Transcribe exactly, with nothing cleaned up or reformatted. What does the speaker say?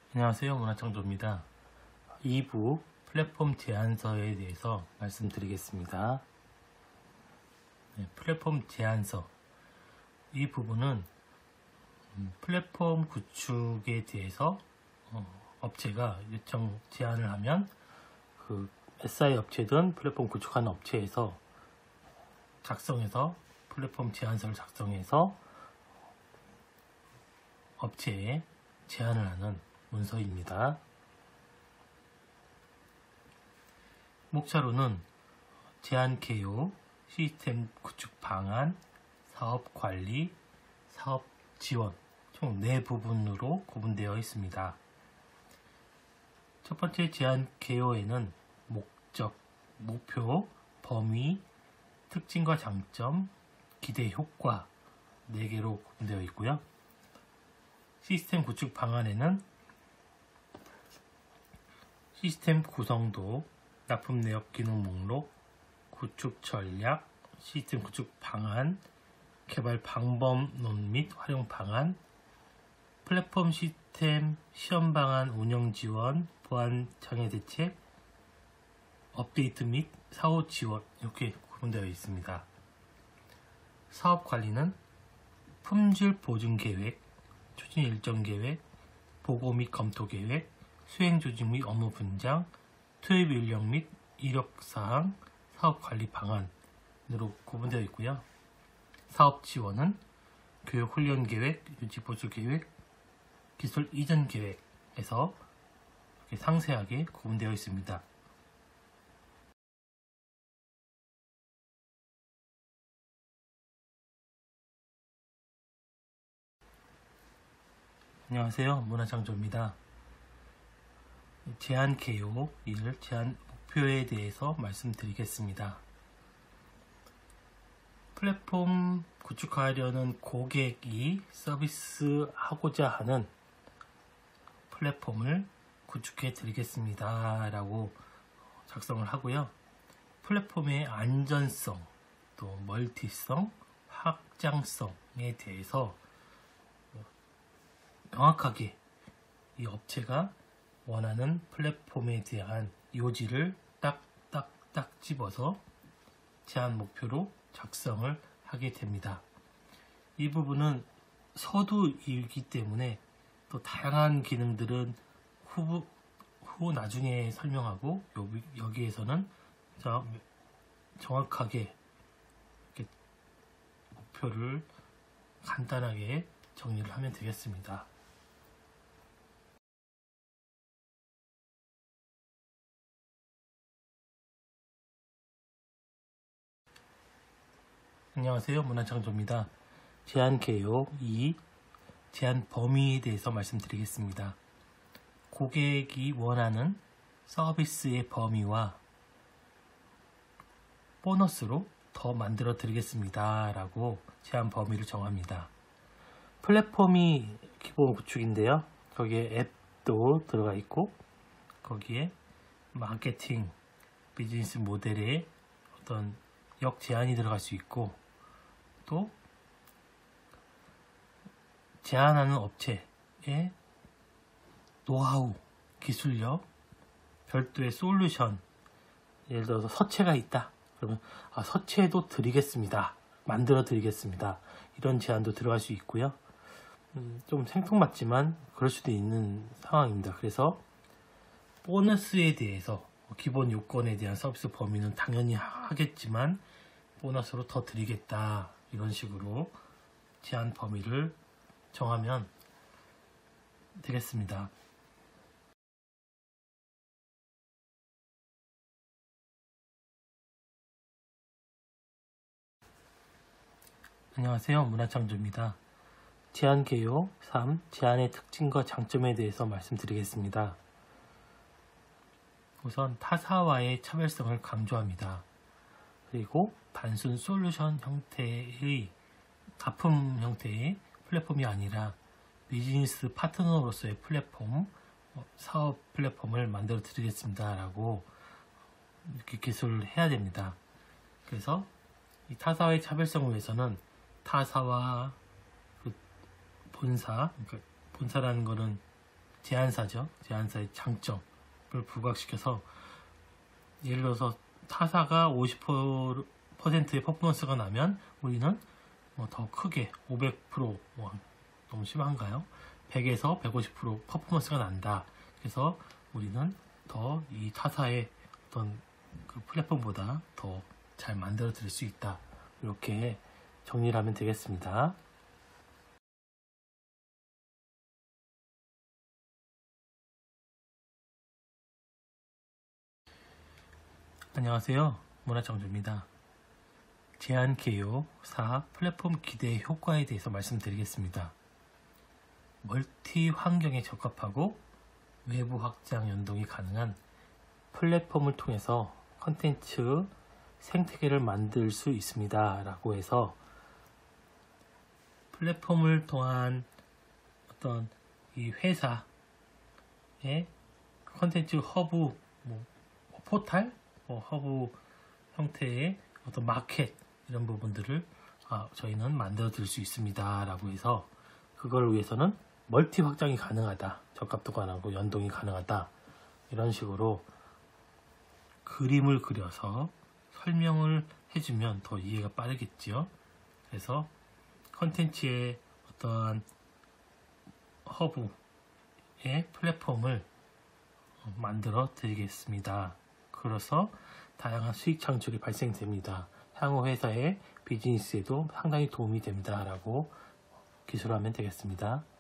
안녕하세요. 문화창조입니다. 이 부 플랫폼 제안서에 대해서 말씀드리겠습니다. 네, 플랫폼 제안서 이 부분은 플랫폼 구축에 대해서 어, 업체가 요청 제안을 하면 그 에스아이 업체든 플랫폼 구축하는 업체에서 작성해서 플랫폼 제안서를 작성해서 업체에 제안을 하는 문서입니다. 목차로는 제안 개요, 시스템 구축 방안, 사업 관리, 사업 지원 총 네 부분으로 구분되어 있습니다. 첫 번째 제안 개요에는 목적, 목표, 범위, 특징과 장점, 기대 효과 네 개로 구분되어 있고요. 시스템 구축 방안에는 시스템 구성도, 납품 내역 기능 목록, 구축 전략, 시스템 구축 방안, 개발 방법론 및 활용 방안, 플랫폼 시스템 시험 방안 운영 지원, 보안 장애 대책, 업데이트 및 사후 지원 이렇게 구분되어 있습니다. 사업 관리는 품질 보증 계획, 추진 일정 계획, 보고 및 검토 계획, 수행 조직 및 업무 분장, 투입 인력 및 이력 사항, 사업 관리 방안으로 구분되어 있고요. 사업 지원은 교육 훈련 계획, 유지 보수 계획, 기술 이전 계획에서 이렇게 상세하게 구분되어 있습니다. 안녕하세요. 문화창조입니다. 제안 개요 일, 제안 목표에 대해서 말씀드리겠습니다. 플랫폼 구축하려는 고객이 서비스하고자 하는 플랫폼을 구축해 드리겠습니다 라고 작성을 하고요. 플랫폼의 안전성, 또 멀티성, 확장성에 대해서 명확하게 이 업체가 원하는 플랫폼에 대한 요지를 딱딱딱 집어서 제안 목표로 작성을 하게 됩니다. 이 부분은 서두이기 때문에 또 다양한 기능들은 후, 후 나중에 설명하고 여기, 여기에서는 정확하게 이렇게 목표를 간단하게 정리를 하면 되겠습니다. 안녕하세요. 문화창조입니다. 제안 개요 이, 제안 범위에 대해서 말씀드리겠습니다. 고객이 원하는 서비스의 범위와 보너스로 더 만들어 드리겠습니다 라고 제안 범위를 정합니다. 플랫폼이 기본 구축인데요. 거기에 앱도 들어가 있고 거기에 마케팅, 비즈니스 모델의 어떤 역제안이 들어갈 수 있고 또 제안하는 업체의 노하우, 기술력, 별도의 솔루션, 예를 들어서 서체가 있다. 그러면 아, 서체도 드리겠습니다. 만들어 드리겠습니다. 이런 제안도 들어갈 수 있고요. 음, 좀 생뚱맞지만 그럴 수도 있는 상황입니다. 그래서 보너스에 대해서 기본 요건에 대한 서비스 범위는 당연히 하겠지만 보너스로 더 드리겠다. 이런 식으로 제안 범위를 정하면 되겠습니다. 안녕하세요. 문화창조입니다. 제안 개요 삼, 제안의 특징과 장점에 대해서 말씀드리겠습니다. 우선 타사와의 차별성을 강조합니다. 그리고 단순 솔루션 형태의 가품 형태의 플랫폼이 아니라 비즈니스 파트너로서의 플랫폼, 사업 플랫폼을 만들어 드리겠습니다 라고 이렇게 기술을 해야 됩니다. 그래서 이 타사와의 차별성을 위해서는 타사와 그 본사, 그러니까 본사라는 거는 제안사죠. 제안사의 장점을 부각시켜서 예를 들어서 타사가 오십 퍼센트의 퍼포먼스가 나면 우리는 뭐 더 크게 오백 퍼센트 뭐 너무 심한가요? 백에서 백오십 퍼센트 퍼포먼스가 난다. 그래서 우리는 더 이 타사의 어떤 그 플랫폼보다 더 잘 만들어 드릴 수 있다. 이렇게 정리를 하면 되겠습니다. 안녕하세요. 문화창조입니다. 제한 개요 사 플랫폼 기대 효과에 대해서 말씀드리겠습니다. 멀티 환경에 적합하고 외부 확장 연동이 가능한 플랫폼을 통해서 컨텐츠 생태계를 만들 수 있습니다. 라고 해서 플랫폼을 통한 어떤 이 회사의 컨텐츠 허브, 뭐 포탈, 뭐 허브 형태의 어떤 마켓 이런 부분들을 아, 저희는 만들어 드릴 수 있습니다. 라고 해서 그걸 위해서는 멀티 확장이 가능하다. 적합도 가능하고 연동이 가능하다. 이런 식으로 그림을 그려서 설명을 해주면 더 이해가 빠르겠죠. 그래서 컨텐츠의 어떠한 허브의 플랫폼을 만들어 드리겠습니다. 그래서 다양한 수익 창출이 발생됩니다. 향후 회사의 비즈니스에도 상당히 도움이 됩니다. 라고 기술하면 되겠습니다.